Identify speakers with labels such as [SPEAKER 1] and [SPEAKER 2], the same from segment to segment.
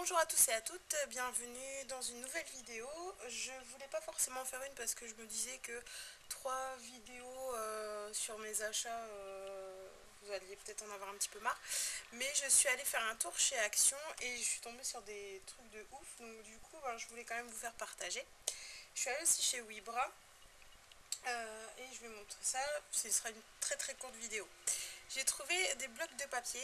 [SPEAKER 1] Bonjour à tous et à toutes, bienvenue dans une nouvelle vidéo. Je voulais pas forcément faire une parce que je me disais que 3 vidéos sur mes achats, vous alliez peut-être en avoir un petit peu marre. Mais je suis allée faire un tour chez Action et je suis tombée sur des trucs de ouf. Donc du coup, je voulais quand même vous faire partager. Je suis allée aussi chez Webra et je vais montrer ça. Ce sera une très très courte vidéo. J'ai trouvé des blocs de papier.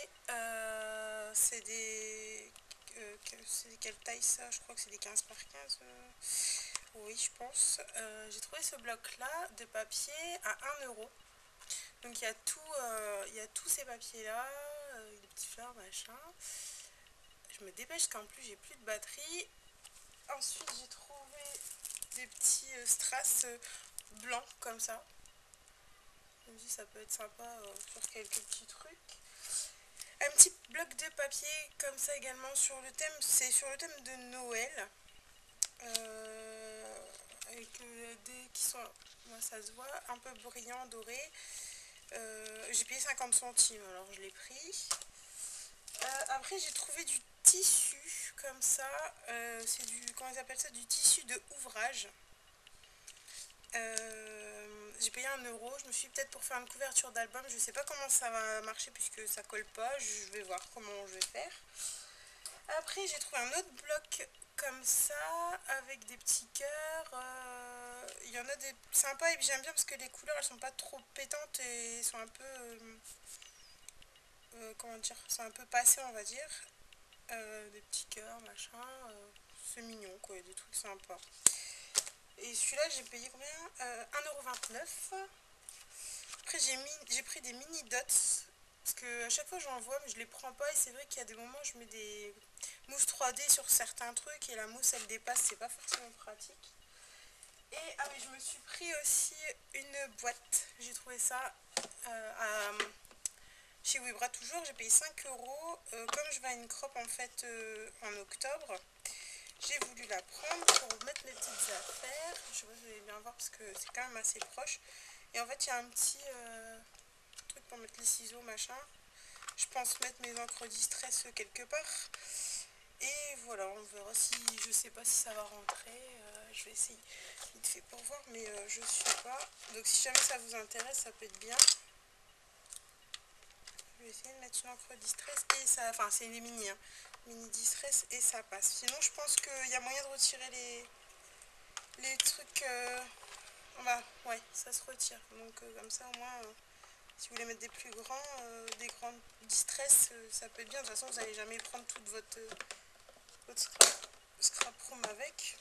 [SPEAKER 1] C'est quelle taille ça? Je crois que c'est des 15 par 15. Oui, je pense. J'ai trouvé ce bloc-là de papier à 1 euro. Donc il y a tous ces papiers-là, des petits fleurs, machin. Je me dépêche qu'en plus j'ai plus de batterie. Ensuite j'ai trouvé des petits strass blancs comme ça. Je me dis ça peut être sympa sur quelques petits trucs. Un petit bloc de papier comme ça également sur le thème, c'est sur le thème de Noël. Avec des qui sont, moi ça se voit, un peu brillant, doré. J'ai payé 50 centimes, alors je l'ai pris. Après j'ai trouvé du tissu comme ça, c'est du, comment ils appellent ça, du tissu de ouvrage. J'ai payé 1 euro, je me suis dit peut-être pour faire une couverture d'album, je sais pas comment ça va marcher puisque ça colle pas, je vais voir comment je vais faire. Après j'ai trouvé un autre bloc comme ça avec des petits cœurs. Il y en a des sympas et puis j'aime bien parce que les couleurs elles sont pas trop pétantes et sont un peu comment dire, sont un peu passées on va dire. Des petits cœurs machin, c'est mignon quoi, des trucs sympas. Et celui-là j'ai payé combien, 1,29 €. Après j'ai pris des mini dots parce que à chaque fois j'en vois mais je les prends pas et c'est vrai qu'il y a des moments où je mets des mousses 3D sur certains trucs et la mousse elle dépasse, c'est pas forcément pratique. Et ah oui, je me suis pris aussi une boîte, j'ai trouvé ça chez Webra toujours, j'ai payé 5 euros. Comme je vais à une crop en fait en octobre, j'ai voulu la prendre pour mettre mes petites affaires. Je sais pas si vous allez bien voir parce que c'est quand même assez proche. Et en fait il y a un petit truc pour mettre les ciseaux machin. Je pense mettre mes encres distress quelque part. Et voilà, on verra si, je sais pas si ça va rentrer. Je vais essayer vite fait pour voir, mais je sais pas. Donc si jamais ça vous intéresse, ça peut être bien. Je vais essayer de mettre une encre distress et ça, enfin c'est les mini, hein, mini distress et ça passe. Sinon je pense qu'il y a moyen de retirer les trucs. Bah ouais, ça se retire. Donc comme ça au moins, si vous voulez mettre des plus grands, des grands distress, ça peut être bien. De toute façon vous n'allez jamais prendre toute votre scrap room avec.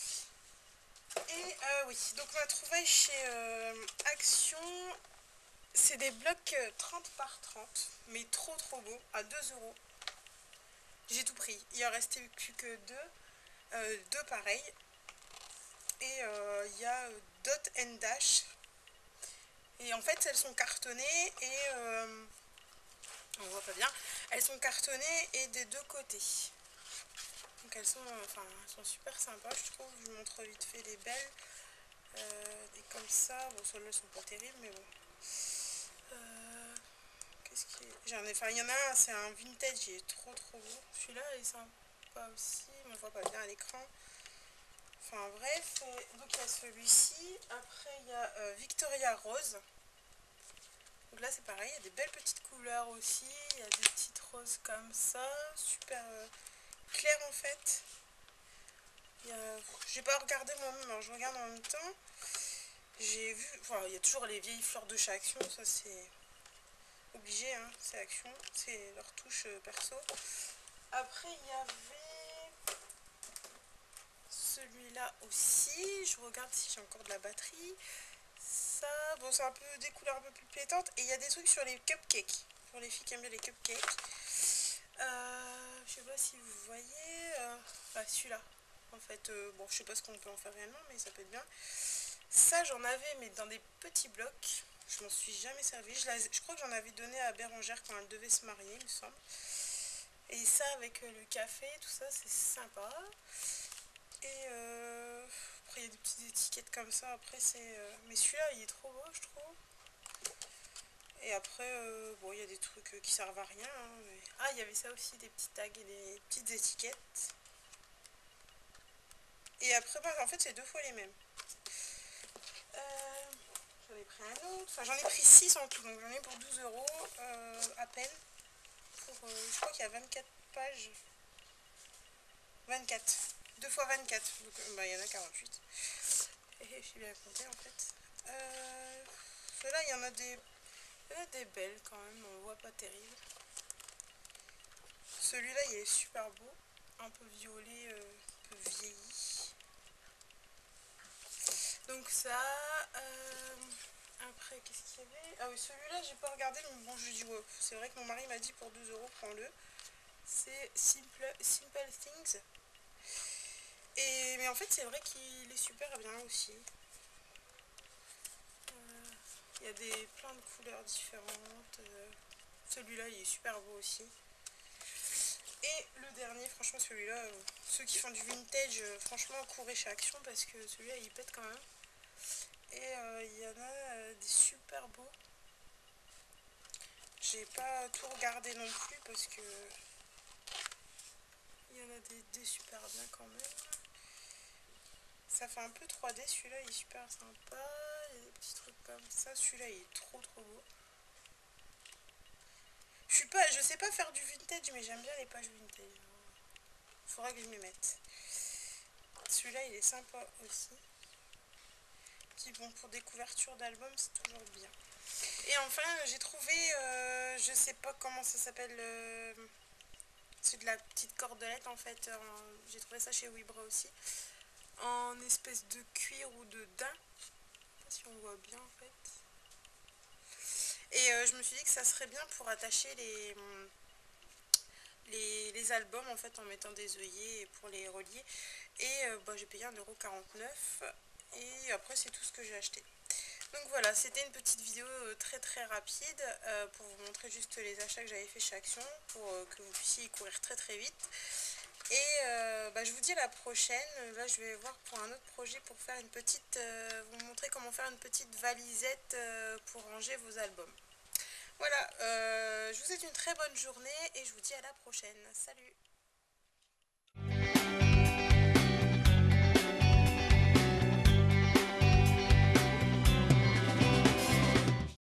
[SPEAKER 1] Et oui, donc on a trouvé chez Action, c'est des blocs 30 par 30, mais trop trop beaux, à 2 euros. J'ai tout pris, il en restait plus que deux pareils. Et il y a Dot and Dash. Et en fait elles sont cartonnées et on voit pas bien, elles sont cartonnées et des deux côtés. Donc elles sont, enfin, elles sont super sympas je trouve, je vous montre vite fait les belles. Et comme ça, bon celles-là sont pas terribles mais bon. Qu'est-ce qui est... J'en ai, enfin il y en a un, c'est un vintage, il est trop trop beau. Celui-là il est sympa aussi, mais on voit pas bien à l'écran. Enfin bref, donc il y a celui-ci. Après il y a Victoria Rose. Donc là c'est pareil, il y a des belles petites couleurs aussi. Il y a des petites roses comme ça, super claires en fait. J'ai pas regardé moi-même, alors je regarde en même temps. J'ai vu, enfin il y a toujours les vieilles fleurs de chez Action, ça c'est obligé, hein, c'est Action, c'est leur touche perso. Après il y avait celui-là aussi, je regarde si j'ai encore de la batterie. Ça, bon c'est un peu des couleurs un peu plus pétantes. Et il y a des trucs sur les cupcakes, pour les filles qui aiment bien les cupcakes. Je sais pas si vous voyez, celui-là. En fait, bon je sais pas ce qu'on peut en faire réellement, mais ça peut être bien. Ça j'en avais mais dans des petits blocs. Je m'en suis jamais servi. Je crois que j'en avais donné à Bérangère quand elle devait se marier, il me semble. Et ça avec le café, tout ça, c'est sympa. Et après il y a des petites étiquettes comme ça. Après c'est... mais celui-là il est trop beau je trouve. Et après, bon, il y a des trucs qui servent à rien. Hein, mais... Ah, il y avait ça aussi, des petits tags et des petites étiquettes. Et après, bah, en fait, c'est 2 fois les mêmes. J'en ai pris un autre. Enfin, j'en ai pris 6 en tout. Donc, j'en ai pour 12 euros à peine. Pour, je crois qu'il y a 24 pages. 24. 2 fois 24. Donc, bah, il y en a 48. Et je suis bien compté en fait. Ceux-là, il y en a des belles quand même. On voit pas terrible. Celui-là, il est super beau. Un peu violet, un peu vieilli. Donc ça. Après, qu'est-ce qu'il y avait? Ah oui, celui-là, j'ai pas regardé, mais bon, je dis ouais. C'est vrai que mon mari m'a dit pour 12 euros, prends-le. C'est Simple Things. Mais en fait, c'est vrai qu'il est super bien aussi. Il y a plein de couleurs différentes. Celui-là, il est super beau aussi. Et le dernier, franchement, celui-là, ceux qui font du vintage, franchement, courez chez Action parce que celui-là, il pète quand même. Et il y en a des super beaux. J'ai pas tout regardé non plus parce que il y en a des super bien quand même. Ça fait un peu 3D, celui-là, il est super sympa. Il y a des petits trucs comme ça. Celui-là, il est trop beau. Je sais pas faire du vintage, mais j'aime bien les pages vintage. Faudra que je m'y mette. Celui-là, il est sympa aussi. Puis bon, pour des couvertures d'albums, c'est toujours bien. Et enfin, j'ai trouvé, je sais pas comment ça s'appelle, c'est de la petite cordelette en fait. J'ai trouvé ça chez Wibra aussi. En espèce de cuir ou de daim. Je sais pas si on voit bien en fait. Et je me suis dit que ça serait bien pour attacher les albums en fait en mettant des œillets pour les relier. Et bah, j'ai payé 1,49 €. Et après, c'est tout ce que j'ai acheté. Donc voilà, c'était une petite vidéo très rapide pour vous montrer juste les achats que j'avais fait chez Action pour que vous puissiez y courir très vite. Et bah, je vous dis à la prochaine. Là, je vais voir pour un autre projet pour faire une petite, vous montrer comment faire une petite valisette pour ranger vos albums. Voilà, je vous souhaite une très bonne journée et je vous dis à la prochaine. Salut!